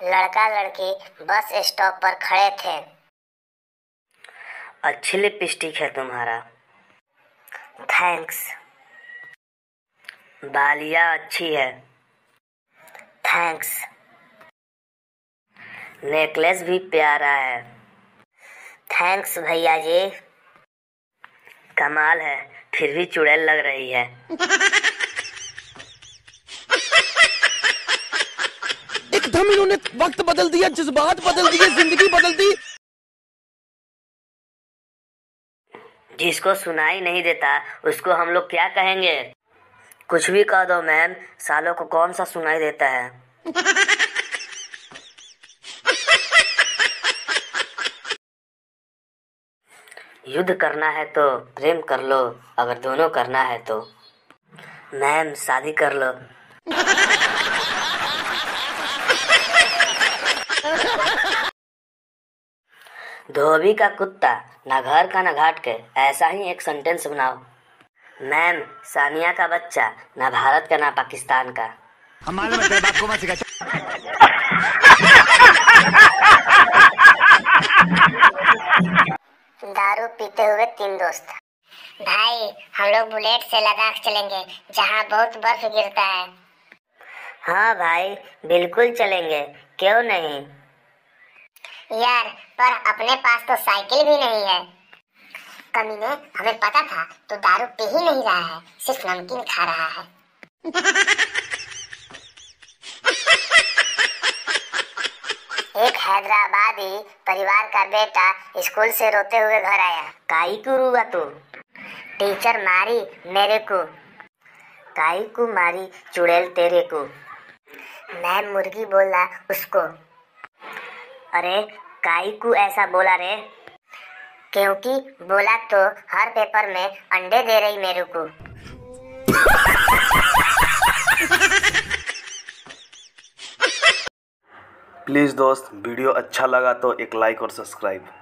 लड़का लड़की bus stop पर खड़े थे। अच्छी लिपस्टिक है तुम्हारा। थैंक्स। बालिया अच्छी है। थैंक्स। नेकलेस भी प्यारा है। थैंक्स भैया जी। कमाल है, फिर भी चुड़ैल लग रही है। एकदम इन्होंने वक्त बदल दिया, जज्बात बदल दिए, जिंदगी बदल दी। जिसको सुनाई नहीं देता उसको हम लोग क्या कहेंगे? कुछ भी कह दो मैम, सालों को कौन सा सुनाई देता है। युद्ध करना है तो प्रेम कर लो, अगर दोनों करना है तो मैम शादी कर लो। धोबी का कुत्ता, ना घर का ना घाट के, ऐसा ही एक सेंटेंस बनाओ। मैम सानिया का बच्चा, ना भारत का ना पाकिस्तान का। हमारे बाप को मत सिखा। दारू पीते हुए 3 दोस्त। भाई हम लोग बुलेट से लद्दाख चलेंगे, जहाँ बहुत बर्फ गिरता है। हाँ भाई बिल्कुल चलेंगे, क्यों नहीं। यार पर अपने पास तो साइकिल भी नहीं है। कमीने, हमें पता था तो दारू पी ही नहीं रहा है, सिर्फ नमकीन खा रहा है। एक हैदराबादी परिवार का बेटा स्कूल से रोते हुए घर आया। काई को रुआ तू? टीचर मारी मेरे को। काई को मारी चुड़ैल तेरे को? मैं मुर्गी बोला उसको। अरे काई को ऐसा बोला रे? क्योंकि बोला तो हर पेपर में अंडे दे रही मेरे को। प्लीज़ दोस्त, वीडियो अच्छा लगा तो एक लाइक और सब्सक्राइब।